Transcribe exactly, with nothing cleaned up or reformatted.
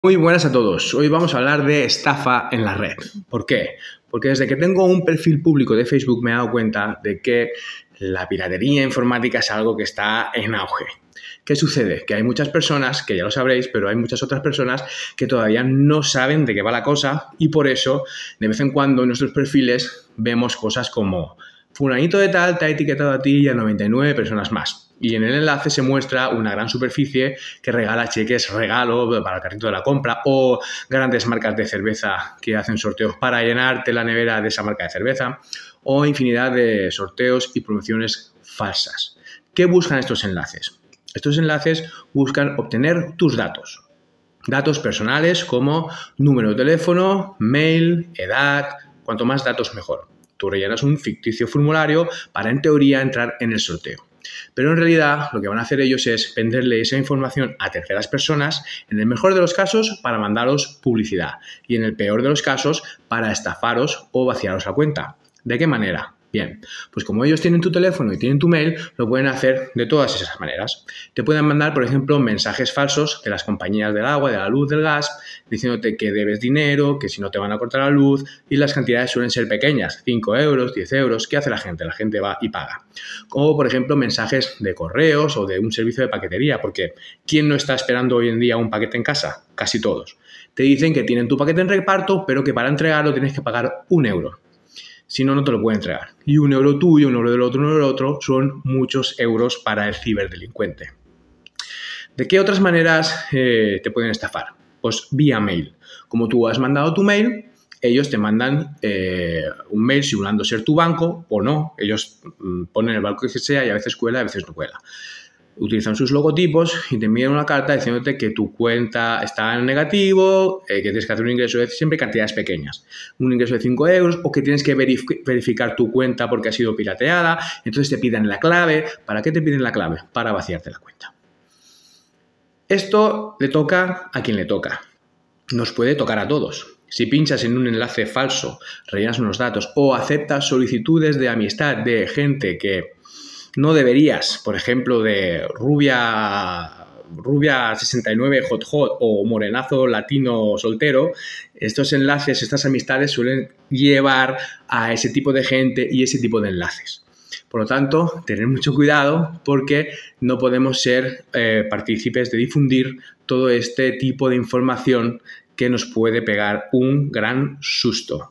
Muy buenas a todos. Hoy vamos a hablar de estafa en la red. ¿Por qué? Porque desde que tengo un perfil público de Facebook me he dado cuenta de que la piratería informática es algo que está en auge. ¿Qué sucede? Que hay muchas personas, que ya lo sabréis, pero hay muchas otras personas que todavía no saben de qué va la cosa y por eso de vez en cuando en nuestros perfiles vemos cosas como fulanito de tal te ha etiquetado a ti y a noventa y nueve personas más. Y en el enlace se muestra una gran superficie que regala cheques regalo para el carrito de la compra o grandes marcas de cerveza que hacen sorteos para llenarte la nevera de esa marca de cerveza o infinidad de sorteos y promociones falsas. ¿Qué buscan estos enlaces? Estos enlaces buscan obtener tus datos. Datos personales como número de teléfono, mail, edad, cuanto más datos mejor. Tú rellenas un ficticio formulario para en teoría entrar en el sorteo. Pero en realidad lo que van a hacer ellos es venderle esa información a terceras personas, en el mejor de los casos para mandaros publicidad y en el peor de los casos para estafaros o vaciaros la cuenta. ¿De qué manera? Bien, pues como ellos tienen tu teléfono y tienen tu mail, lo pueden hacer de todas esas maneras. Te pueden mandar, por ejemplo, mensajes falsos de las compañías del agua, de la luz, del gas, diciéndote que debes dinero, que si no te van a cortar la luz y las cantidades suelen ser pequeñas, cinco euros, diez euros. ¿Qué hace la gente? La gente va y paga. Como, por ejemplo, mensajes de correos o de un servicio de paquetería, porque ¿quién no está esperando hoy en día un paquete en casa? Casi todos. Te dicen que tienen tu paquete en reparto, pero que para entregarlo tienes que pagar un euro. Si no, no te lo puede entregar. Y un euro tuyo, un euro del otro, un euro del otro, son muchos euros para el ciberdelincuente. ¿De qué otras maneras eh, te pueden estafar? Pues vía mail. Como tú has mandado tu mail, ellos te mandan eh, un mail simulando ser tu banco o no. Ellos mm, ponen el banco que sea y a veces cuela, a veces no cuela. Utilizan sus logotipos y te envían una carta diciéndote que tu cuenta está en negativo, eh, que tienes que hacer un ingreso de siempre cantidades pequeñas. Un ingreso de cinco euros o que tienes que verif- verificar tu cuenta porque ha sido pirateada. Entonces te piden la clave. ¿Para qué te piden la clave? Para vaciarte la cuenta. Esto le toca a quien le toca. Nos puede tocar a todos. Si pinchas en un enlace falso, rellenas unos datos o aceptas solicitudes de amistad de gente que no deberías, por ejemplo, de rubia, rubia sesenta y nueve hot hot o morenazo latino soltero, estos enlaces, estas amistades suelen llevar a ese tipo de gente y ese tipo de enlaces. Por lo tanto, tener mucho cuidado porque no podemos ser eh, partícipes de difundir todo este tipo de información que nos puede pegar un gran susto.